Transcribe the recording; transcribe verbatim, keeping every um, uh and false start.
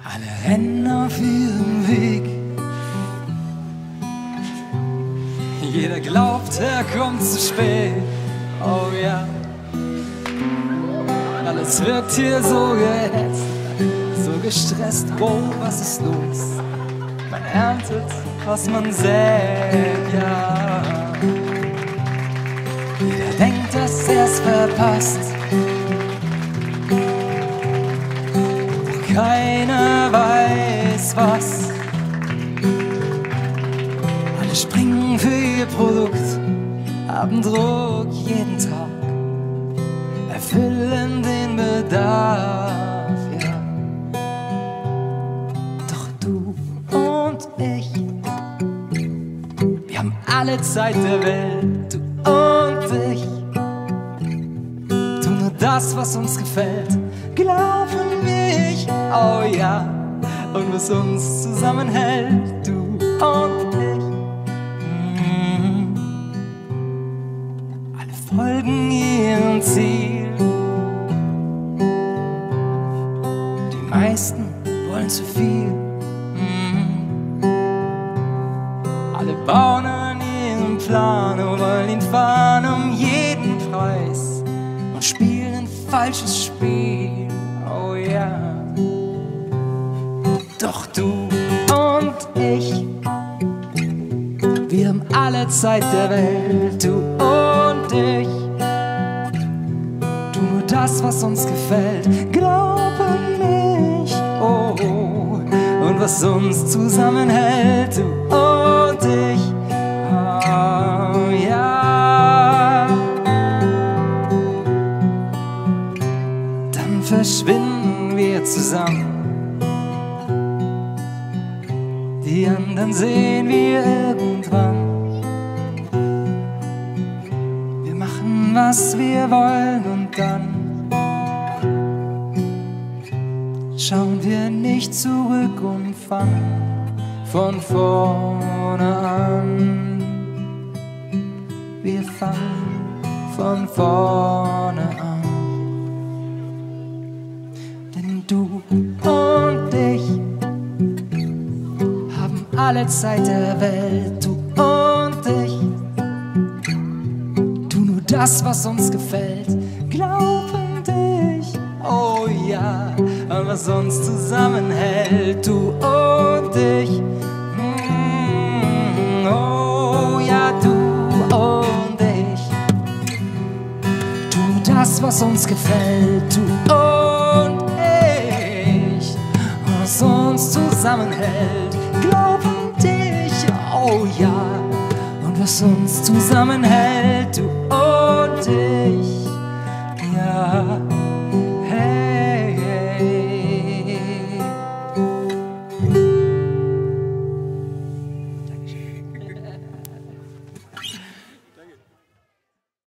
Alle rennen auf ihrem Weg. Jeder glaubt, er kommt zu spät. Oh ja. Alles wirkt hier so gehetzt, so gestresst. Wow, was ist los? Man erntet, was man sät, ja. Jeder denkt, dass er's verpasst. Doch keiner weiß was. Alle springen für ihr Produkt, haben Druck jeden Tag, erfüllen den Bedarf, ja. Doch du und ich, wir haben alle Zeit der Welt, du und ich. Tu nur das, was uns gefällt, glauben wir, oh ja. Und was uns zusammenhält, du und ich. Mhm. Alle folgen ihrem Ziel. Die meisten wollen zu viel. Mhm. Alle bauen an ihrem Plan und wollen ihn fahren um jeden Preis und spielen ein falsches Spiel, oh ja. Doch du und ich, wir haben alle Zeit der Welt, du und ich. Tu nur das, was uns gefällt, glaub an mich, oh, oh. Und was uns zusammenhält, du und ich, oh ja. Dann verschwinden wir zusammen. Die anderen sehen wir irgendwann. Wir machen, was wir wollen und dann schauen wir nicht zurück und fangen von vorne an. Wir fangen von vorne an. Denn du und ich alle Zeit der Welt, du und ich. Tu nur das, was uns gefällt, glaub an dich, oh ja. Und was uns zusammenhält, du und ich. Mm, oh ja, du und ich. Tu nur das, was uns gefällt, du und ich. Und was uns zusammenhält, glaub an dich, oh ja. Und was uns zusammenhält, du, oh